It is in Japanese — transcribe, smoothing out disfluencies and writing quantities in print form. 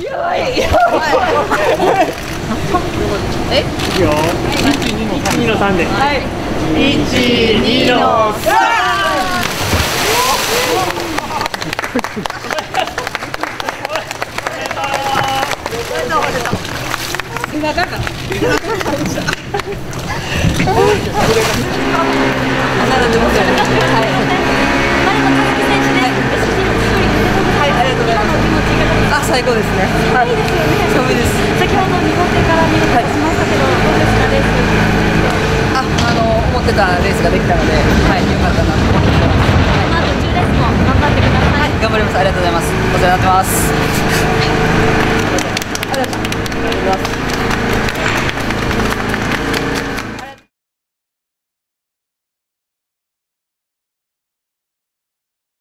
やばい。え？いいよ。1、2の3で。はい。1、2の3。背中か。最高ですね。はい。寒いです。 先ほど2号艇から見ることしましたけど、どうですかレース？ 思ってたレースができたので、はい、良かったなと思ってます。 この後10レースも頑張ってください。 はい、頑張ります。ありがとうございます。お世話になってます。ありがとうございます。